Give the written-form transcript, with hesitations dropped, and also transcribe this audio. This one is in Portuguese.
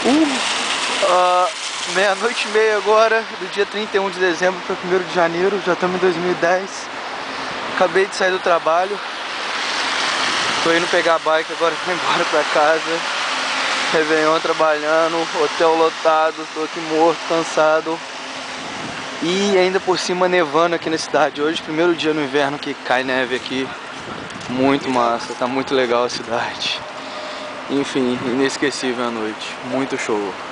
Meia-noite e meia agora, do dia 31 de dezembro para 1º de janeiro, já estamos em 2010. Acabei de sair do trabalho. Tô indo pegar a bike agora pra ir embora pra casa. Réveillon trabalhando, hotel lotado, tô aqui morto, cansado. E ainda por cima nevando aqui na cidade. Hoje, primeiro dia no inverno que cai neve aqui. Muito massa, tá muito legal a cidade. Enfim, inesquecível a noite, muito show.